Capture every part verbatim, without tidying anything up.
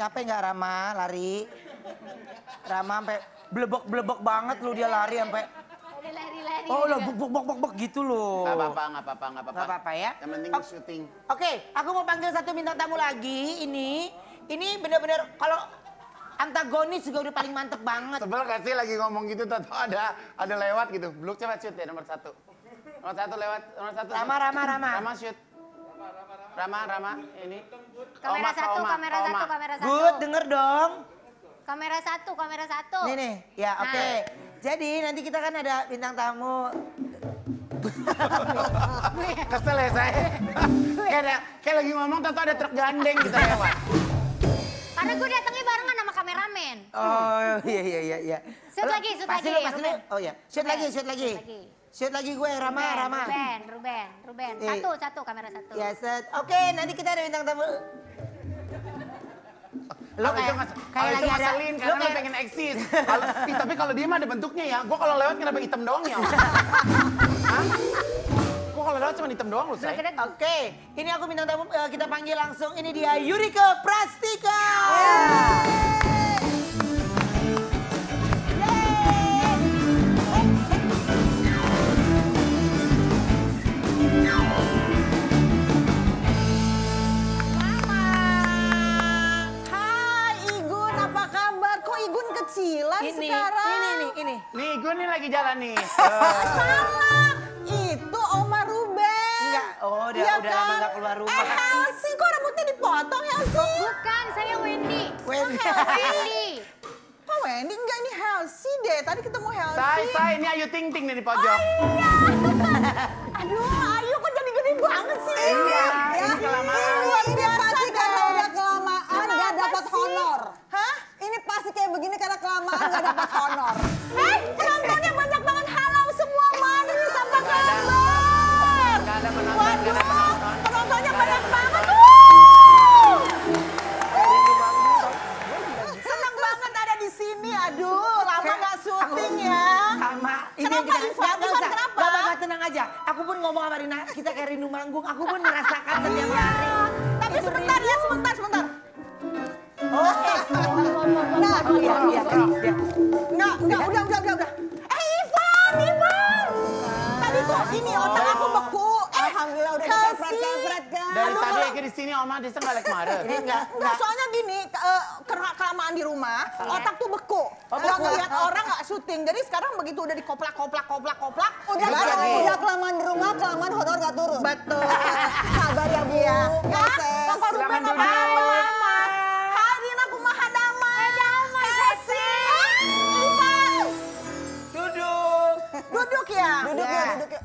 Capek nggak Rama lari? Rama sampai blebek-blebek banget lu dia lari sampai. Udah lari-lari. Oh lo buk buk buk buk buk gitu loh. Gak apa-apa, gak apa-apa, gak apa-apa. Gak apa-apa ya. Yang penting Oh, syuting. Oke, aku mau panggil satu bintang tamu lagi. Ini, ini bener-bener kalau antagonis juga udah paling mantep banget. Sebel gak sih lagi ngomong gitu, tau ada ada lewat gitu. Bluk coba shoot ya nomor satu. Nomor satu lewat, nomor satu. Rama, Rama, Rama. Rama shoot. Rama, Rama, ini. Kamera Oma, satu, Oma, kamera Oma. satu, kamera satu. Good, denger dong. Kamera satu, kamera satu. Nih nih, ya oke. Nah. Jadi nanti kita kan ada bintang tamu. Kesel ya saya. kayak, ada, kayak lagi ngomong tentu ada truk gandeng gitu lewat. Karena gue datangnya barengan sama kameramen. Oh iya iya iya iya. Shoot Lo, lagi, shoot pasti lagi, lo, pasti lo. Ruben. Oh iya, shoot lagi, shoot lagi. Shoot lagi. Shoot lagi gue Rama, Ruben, Rama. Ruben, Ruben, Ruben. Eh. Satu, satu, kamera satu. Ya set. Oke, nanti kita ada bintang tamu. Lo Kalau itu kayak, mas, kayak kalau itu lagi ada. ngeselin Lo karena lo kayak, pengen eksis. Kalau, ih, tapi kalau dia mah ada bentuknya ya. Gua kalau lewat kenapa hitam doang ya? Hah? Gua kalau lewat cuma hitam doang loh, say. Oke, ini aku bintang tamu eh, kita panggil langsung. Ini dia Yurika Prastika. Hai Igun, apa kabar? Kok Igun kecilan Ini, sekarang? ini nih, ini. Nih, gue nih lagi jalan nih. Salah, itu Oma Ruben. Enggak, oh udah, Iya udah kan? lama gak keluar rumah. Eh Helsi, kok rambutnya dipotong Helsi? Bukan, saya Wendy. Wendy. Wendy. Kok Wendy? Enggak, ini Helsi deh. Tadi ketemu Helsi. Say, say, ini Ayu Ting Ting nih di pojok. Aduh, Ayu kok jadi gede banget sih? Iya, ini kelamaan. Ini luar biasa pasti deh. karena udah kelamaan Kenapa gak dapat sih? honor. Hah? Ini pasti kayak begini karena kelamaan gak dapat honor. Eh, penontonnya banyak banget. Halo semua, Maris, apa kabar? Gak ada penonton, gak ada Waduh, penonton. penontonnya banyak banget. Wuh! Senang banget ada di sini. Aduh, lama gak syuting ya. Sama. Ini Kenapa, yang kita, Ivan? Nggak, nggak Ivan, usah. kenapa? Gak bakal tenang aja. Aku pun ngomong sama Rina, kita kayak rindu manggung. Aku pun merasakan setiap hari. Tapi Itu sebentar rindu. ya, sebentar, sebentar. Oke. Nah, Oh iya, iya, iya. Enggak, enggak, udah, udah, udah, udah. Eh, Ivan, Ivan. Tadi tuh ini otak aku beku. Eh, Alhamdulillah udah Helsi. dikepret-kepret kan. Dari Aduh, tadi kalau- Eki di sini, Oma Desa nggak lek kemarin. Ini enggak, Enggak, enggak. soalnya gini, ke- eh, karena kelamaan di rumah, otak tuh beku. Nggak ngeliat orang nggak syuting. Jadi sekarang begitu udah dikoplak, koplak, koplak, koplak. Udah, baru- kelamaan, udah kelamaan di rumah, kelamaan honor gak turun. Betul. Sabar ya Bu. Iya. Proses. Kok Ruben Silakan apa duduk. Hai Rina kumaha damai. Damai. Helsi. Ivan. Duduk. Duduk ya. Duduk Ya. ya, duduk ya.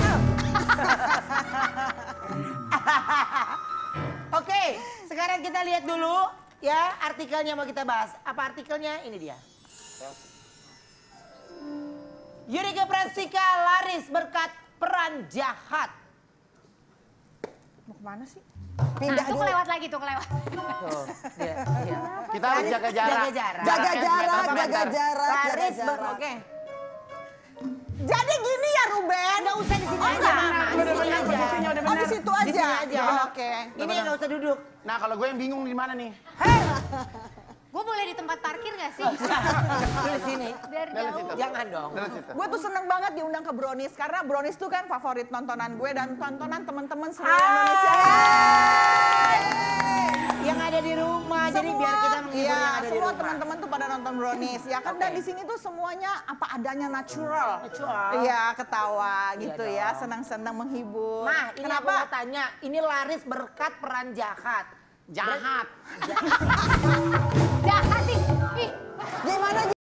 Oke, sekarang kita lihat dulu ya artikelnya mau kita bahas. Apa artikelnya? Ini dia. Yurika Prastika laris berkat peran jahat. Mau kemana sih? Pindah Nah, tuh dulu. kelewat lagi, tuh kelewat. Tuh, dia, dia. Kita harus jaga jarak. Jaga jarak. Jaga Jaraknya jarak, semeter jaga semeter. jarak, jaga Laris ber, jarak. oke. Jadi gini ya Ruben. Nggak usah di sini Oh, aja, enggak. Mama. Di Udah sini benar, aja. posisinya udah Oh di benar. situ Di aja. sini aja. Oke. Ini nggak usah duduk. Nah, kalau gue yang bingung di mana nih? Gue boleh di tempat parkir gak sih? Di sini. Biar Dari jauh. situ. Jangan dong. Dari situ. Gue tuh seneng banget diundang ke Brownies karena Brownies tuh kan favorit nontonan gue dan tontonan teman-teman seluruh Hai. Indonesia. Yang ada di rumah. Jadi biar kita menghibur iya, yang ada di semua rumah. teman-teman tuh pada nonton Brownies ya kan. Oke. Dan di sini tuh semuanya apa adanya natural. Natural. Iya, ketawa Iya gitu dong. ya, senang-senang menghibur. Mah, ini aku kenapa? mau tanya. Ini laris berkat peran jahat. Jahat. Jahat nih. Ih, Gimana